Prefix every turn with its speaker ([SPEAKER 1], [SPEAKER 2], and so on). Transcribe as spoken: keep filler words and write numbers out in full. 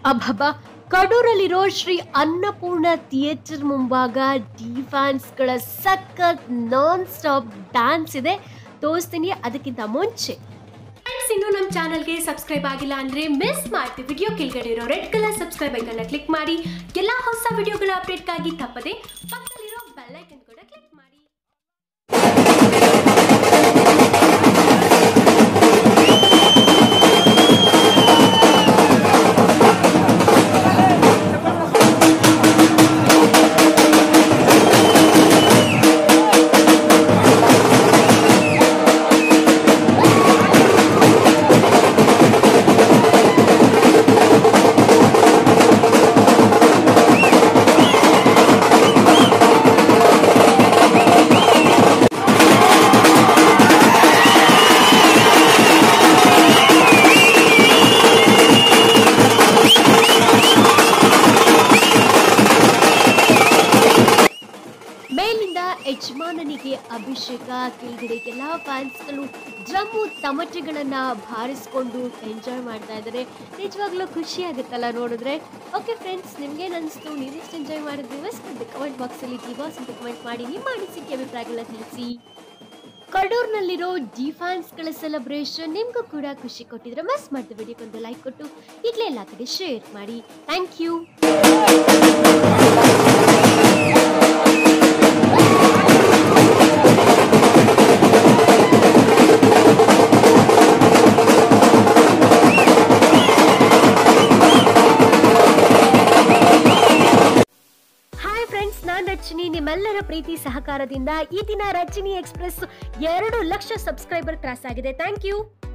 [SPEAKER 1] ಅಬ್ಬಬ್ಬಾ! ಕಡೂರಲ್ಲಿರೋ ಶ್ರೀ ಅನ್ನಪೂರ್ಣ ಥಿಯೇಟರ್ ಮುಂಭಾಗ ಡಿ ಫ್ಯಾನ್ಸ್ಗಳ ಸಖತ್ ನಾನ್ ಸ್ಟಾಪ್ ಡ್ಯಾನ್ಸ್ ಇದೆ, ತೋರಿಸ್ತೀನಿ. ಅದಕ್ಕಿಂತ ಮುಂಚೆ ಫ್ರೆಂಡ್ಸ್, ಇನ್ನು ನಮ್ಮ ಚಾನಲ್ಗೆ ಸಬ್ಸ್ಕ್ರೈಬ್ ಆಗಿಲ್ಲ ಅಂದ್ರೆ ಮಿಸ್ ಮಾಡ್ತೀವಿ. ವಿಡಿಯೋ ಕೆಳಗಡೆ ಇರೋ ರೆಡ್ ಕಲರ್ ಸಬ್ಸ್ಕ್ರೈಬ್ ಐಕನ್ನ ಕ್ಲಿಕ್ ಮಾಡಿ ಎಲ್ಲ ಹೊಸ ವಿಡಿಯೋಗಳ ಅಪ್ಡೇಟ್ಗಾಗಿ ತಪ್ಪದೆ ಪಕ್ಕದಲ್ಲಿರೋ ಬೆಲ್ ಐಕನ್ ಕೂಡ ಕ್ಲಿಕ್ ಮಾಡಿ. ಮೇಲಿಂದ ಯಜಮಾನನಿಗೆ ಅಭಿಷೇಕ, ಕೆಳಗಡೆ ಎಲ್ಲ ಫ್ಯಾನ್ಸ್ಗಳು ಡ್ರಮ್ಮು ತಮಟೆಗಳನ್ನ ಬಾರಿಸ್ಕೊಂಡು ಎಂಜಾಯ್ ಮಾಡ್ತಾ ಇದ್ದಾರೆ. ನಿಜವಾಗ್ಲೂ ಖುಷಿ ಆಗುತ್ತಲ್ಲ ನೋಡಿದ್ರೆ. ಓಕೆ ಫ್ರೆಂಡ್ಸ್, ನಿಮ್ಗೇನು ಅನಿಸ್ತು? ನೀವೆಷ್ಟು ಎಂಜಾಯ್ ಮಾಡಿದ್ರಿ? ಮತ್ತೆ ಕಮೆಂಟ್ ಬಾಕ್ಸಲ್ಲಿ ಡಿವಾಸ್ ಅಂತ ಕಮೆಂಟ್ ಮಾಡಿ ನಿಮ್ಮ ಅನಿಸಿಕೆ ಅಭಿಪ್ರಾಯಗಳನ್ನ ತಿಳಿಸಿ. ಕಡೂರ್ನಲ್ಲಿರೋ ಡಿ ಫ್ಯಾನ್ಸ್ಗಳ ಸೆಲೆಬ್ರೇಷನ್ ನಿಮಗೂ ಕೂಡ ಖುಷಿ ಕೊಟ್ಟಿದ್ರೆ ಮಿಸ್ ಮಾಡಿದ ವಿಡಿಯೋಗೊಂದು ಲೈಕ್ ಕೊಟ್ಟು ಈಗಲೇ ಎಲ್ಲ ಕಡೆ ಶೇರ್ ಮಾಡಿ. Thank you. ನಾನ್ ರಚಿನಿ, ನಿಮ್ಮೆಲ್ಲರ ಪ್ರೀತಿ ಸಹಕಾರದಿಂದ ಈ ದಿನ ರಚಿನಿ ಎಕ್ಸ್ಪ್ರೆಸ್ ಎರಡು ಲಕ್ಷ ಸಬ್ಸ್ಕ್ರೈಬರ್ ಕ್ರಾಸ್ ಆಗಿದೆ. Thank you.